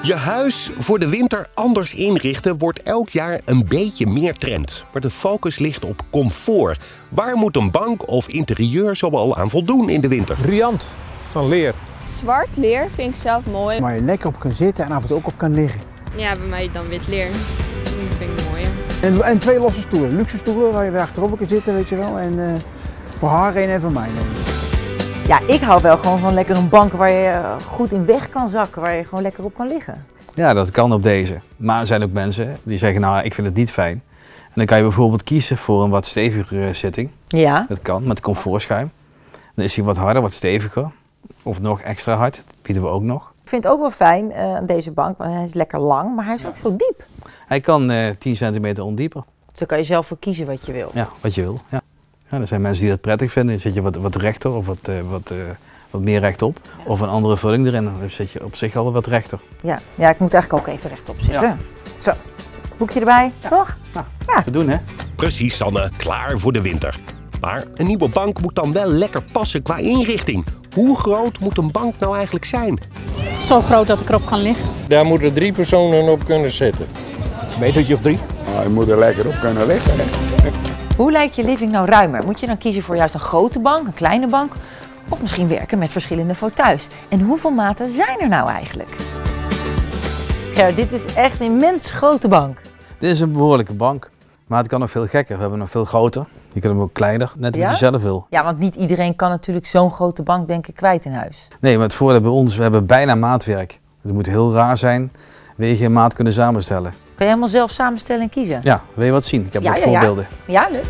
Je huis voor de winter anders inrichten wordt elk jaar een beetje meer trend. Maar de focus ligt op comfort. Waar moet een bank of interieur zoal aan voldoen in de winter? Riant van Leer. Zwart leer vind ik zelf mooi. Waar je lekker op kan zitten en af en toe ook op kan liggen. Ja, bij mij dan wit leer. Dat vind ik mooier. En 2 losse stoelen, luxe stoelen waar je weer achterop kan zitten, weet je wel. En voor haar één en voor mij één. Ja, ik hou wel gewoon van lekker een bank waar je goed in weg kan zakken, waar je gewoon lekker op kan liggen. Ja, dat kan op deze. Maar er zijn ook mensen die zeggen, nou, ik vind het niet fijn. En dan kan je bijvoorbeeld kiezen voor een wat stevigere zitting. Ja. Dat kan, met comfortschuim. Dan is hij wat harder, wat steviger. Of nog extra hard, dat bieden we ook nog. Ik vind het ook wel fijn aan deze bank, want hij is lekker lang, maar hij is ook zo diep. Hij kan 10 centimeter ondieper. Dus daar kan je zelf voor kiezen wat je wil. Ja, wat je wil. Ja. Ja, er zijn mensen die dat prettig vinden. Dan zit je wat rechter of wat meer rechtop. Ja. Of een andere vulling erin. Dan zit je op zich al wat rechter. Ja, ja, ik moet eigenlijk ook even rechtop zitten. Ja. Zo, boekje erbij, ja. Toch? Nou, ja, te doen hè. Precies Sanne, klaar voor de winter. Maar een nieuwe bank moet dan wel lekker passen qua inrichting. Hoe groot moet een bank nou eigenlijk zijn? Zo groot dat ik erop kan liggen. Daar moeten 3 personen op kunnen zitten. Een metertje of 3. Nou, je moet er lekker op kunnen liggen. Hè? Hoe lijkt je living nou ruimer? Moet je dan kiezen voor juist een grote bank, een kleine bank? Of misschien werken met verschillende fauteuils? En hoeveel maten zijn er nou eigenlijk? Gerrit, dit is echt een immens grote bank. Dit is een behoorlijke bank. Maar het kan nog veel gekker. We hebben nog veel groter. Je kunt hem ook kleiner, net wat je zelf wil. Ja, want niet iedereen kan natuurlijk zo'n grote bank denk ik kwijt in huis. Nee, maar het voordeel bij ons, we hebben bijna maatwerk. Het moet heel raar zijn, wil je geen maat kunnen samenstellen. Kan je helemaal zelf samenstellen en kiezen? Ja, wil je wat zien? Ik heb wat voorbeelden. Ja, leuk.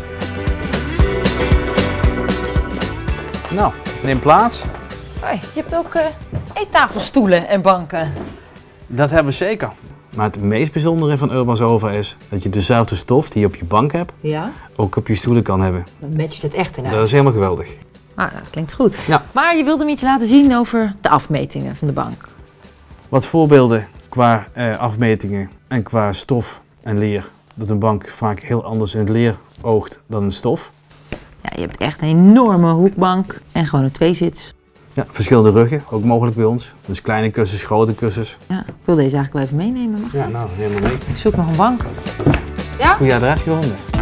Nou, neem plaats. Hoi, je hebt ook eettafelstoelen en banken. Dat hebben we zeker. Maar het meest bijzondere van Urban Sofa is dat je dezelfde stof die je op je bank hebt, ook op je stoelen kan hebben. Dan matcht het echt in huis. Dat is helemaal geweldig. Ah, dat klinkt goed. Ja. Maar je wilde me iets laten zien over de afmetingen van de bank. Wat voorbeelden qua afmetingen en qua stof en leer. Dat een bank vaak heel anders in het leer oogt dan in stof. Ja, je hebt echt een enorme hoekbank en gewoon een 2-zits. Ja, verschillende ruggen, ook mogelijk bij ons. Dus kleine kussens, grote kussens. Ja, ik wil deze eigenlijk wel even meenemen, mag dat? Ja, nou, helemaal mee. Ik zoek nog een bank. Ja? Goeie adres gevonden.